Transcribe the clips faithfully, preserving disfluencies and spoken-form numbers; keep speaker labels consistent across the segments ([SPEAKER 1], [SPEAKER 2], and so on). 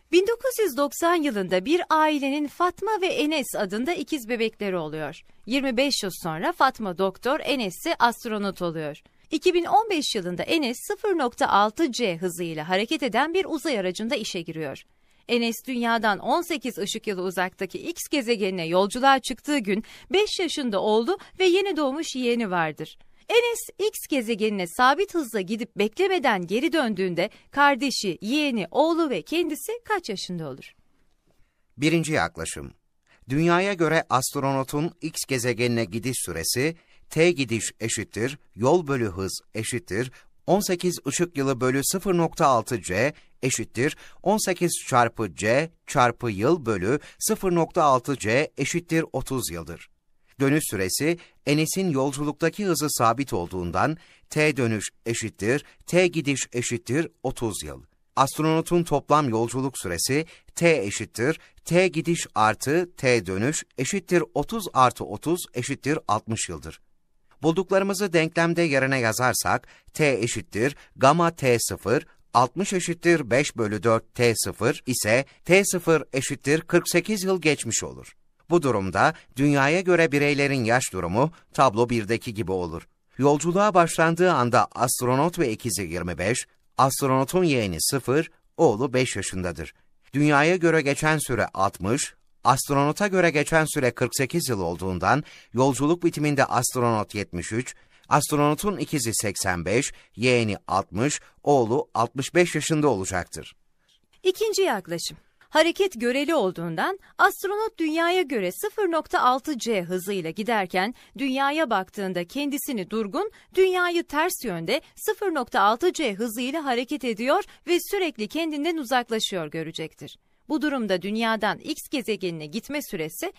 [SPEAKER 1] bin dokuz yüz doksan yılında bir ailenin Fatma ve Enes adında ikiz bebekleri oluyor. yirmi beş yıl sonra Fatma doktor, Enes ise astronot oluyor. iki bin on beş yılında Enes sıfır nokta altı C hızıyla hareket eden bir uzay aracında işe giriyor. Enes dünyadan on sekiz ışık yılı uzaktaki X gezegenine yolculuğa çıktığı gün beş yaşında oldu ve yeni doğmuş yeğeni vardır. Enes X gezegenine sabit hızla gidip beklemeden geri döndüğünde kardeşi, yeğeni, oğlu ve kendisi kaç yaşında olur?
[SPEAKER 2] Birinci yaklaşım. Dünyaya göre astronotun X gezegenine gidiş süresi T gidiş eşittir yol bölü hız eşittir on sekiz ışık yılı bölü sıfır nokta altı C eşittir on sekiz çarpı C çarpı yıl bölü sıfır nokta altı C eşittir otuz yıldır. Dönüş süresi Enes'in yolculuktaki hızı sabit olduğundan T dönüş eşittir T gidiş eşittir otuz yıl. Astronotun toplam yolculuk süresi T eşittir T gidiş artı T dönüş eşittir otuz artı otuz eşittir altmış yıldır. Bulduklarımızı denklemde yerine yazarsak T eşittir gamma T sıfır, altmış eşittir beş bölü dört T sıfır ise T sıfır eşittir kırk sekiz yıl geçmiş olur. Bu durumda dünyaya göre bireylerin yaş durumu tablo birdeki gibi olur. Yolculuğa başlandığı anda astronot ve ikizi yirmi beş, astronotun yeğeni sıfır, oğlu beş yaşındadır. Dünyaya göre geçen süre altmış, astronota göre geçen süre kırk sekiz yıl olduğundan yolculuk bitiminde astronot yetmiş üç, astronotun ikizi seksen beş, yeğeni altmış, oğlu altmış beş yaşında olacaktır.
[SPEAKER 1] İkinci yaklaşım. Hareket göreli olduğundan astronot dünyaya göre sıfır nokta altı C hızıyla giderken dünyaya baktığında kendisini durgun, dünyayı ters yönde sıfır nokta altı C hızıyla hareket ediyor ve sürekli kendinden uzaklaşıyor görecektir. Bu durumda dünyadan X gezegenine gitme süresi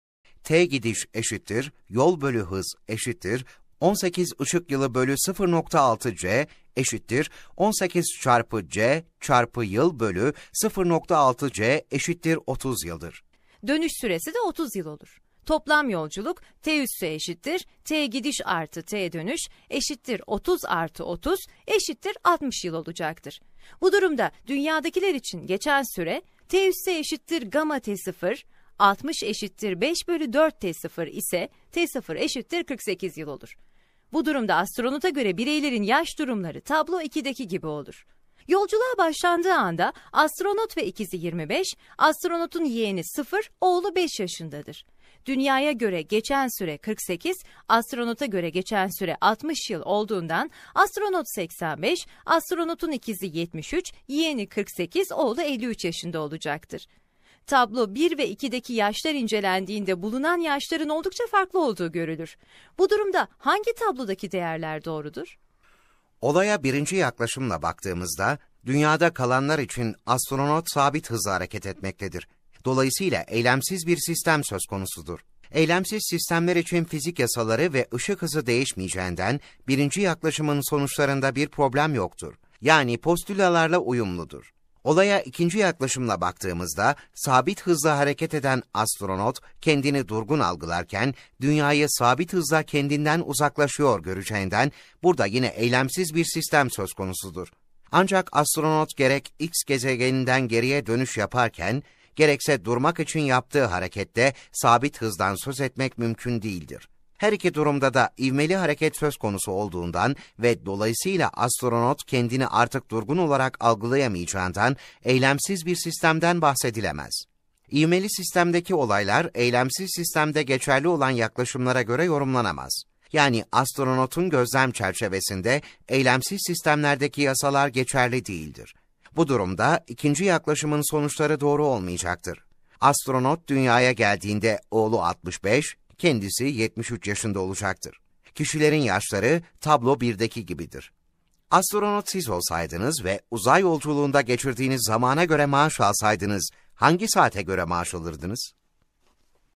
[SPEAKER 2] T gidiş eşittir yol bölü hız eşittir on sekiz ışık yılı bölü sıfır nokta altı C eşittir on sekiz çarpı C çarpı yıl bölü sıfır nokta altı C eşittir otuz yıldır.
[SPEAKER 1] Dönüş süresi de otuz yıl olur. Toplam yolculuk T üssü eşittir T gidiş artı T dönüş eşittir otuz artı otuz eşittir altmış yıl olacaktır. Bu durumda dünyadakiler için geçen süre T üssü eşittir gamma T sıfır, altmış eşittir beş bölü dört T sıfır ise T sıfır eşittir kırk sekiz yıl olur. Bu durumda astronota göre bireylerin yaş durumları tablo ikideki gibi olur. Yolculuğa başlandığı anda astronot ve ikizi yirmi beş, astronotun yeğeni sıfır, oğlu beş yaşındadır. Dünyaya göre geçen süre kırk sekiz, astronota göre geçen süre altmış yıl olduğundan astronot seksen beş, astronotun ikizi yetmiş üç, yeğeni kırk sekiz, oğlu elli üç yaşında olacaktır. Tablo bir ve ikideki yaşlar incelendiğinde bulunan yaşların oldukça farklı olduğu görülür. Bu durumda hangi tablodaki değerler doğrudur?
[SPEAKER 2] Olaya birinci yaklaşımla baktığımızda, dünyada kalanlar için astronot sabit hızla hareket etmektedir. Dolayısıyla eylemsiz bir sistem söz konusudur. Eylemsiz sistemler için fizik yasaları ve ışık hızı değişmeyeceğinden birinci yaklaşımın sonuçlarında bir problem yoktur. Yani postülalarla uyumludur. Olaya ikinci yaklaşımla baktığımızda, sabit hızla hareket eden astronot kendini durgun algılarken, dünyayı sabit hızla kendinden uzaklaşıyor göreceğinden, burada yine eylemsiz bir sistem söz konusudur. Ancak astronot gerek X gezegeninden geriye dönüş yaparken, gerekse durmak için yaptığı harekette sabit hızdan söz etmek mümkün değildir. Her iki durumda da ivmeli hareket söz konusu olduğundan ve dolayısıyla astronot kendini artık durgun olarak algılayamayacağından eylemsiz bir sistemden bahsedilemez. İvmeli sistemdeki olaylar eylemsiz sistemde geçerli olan yaklaşımlara göre yorumlanamaz. Yani astronotun gözlem çerçevesinde eylemsiz sistemlerdeki yasalar geçerli değildir. Bu durumda ikinci yaklaşımın sonuçları doğru olmayacaktır. Astronot dünyaya geldiğinde oğlu altmış beş, kendisi yetmiş üç yaşında olacaktır. Kişilerin yaşları tablo birdeki gibidir. Astronot siz olsaydınız ve uzay yolculuğunda geçirdiğiniz zamana göre maaş alsaydınız, hangi saate göre maaş alırdınız?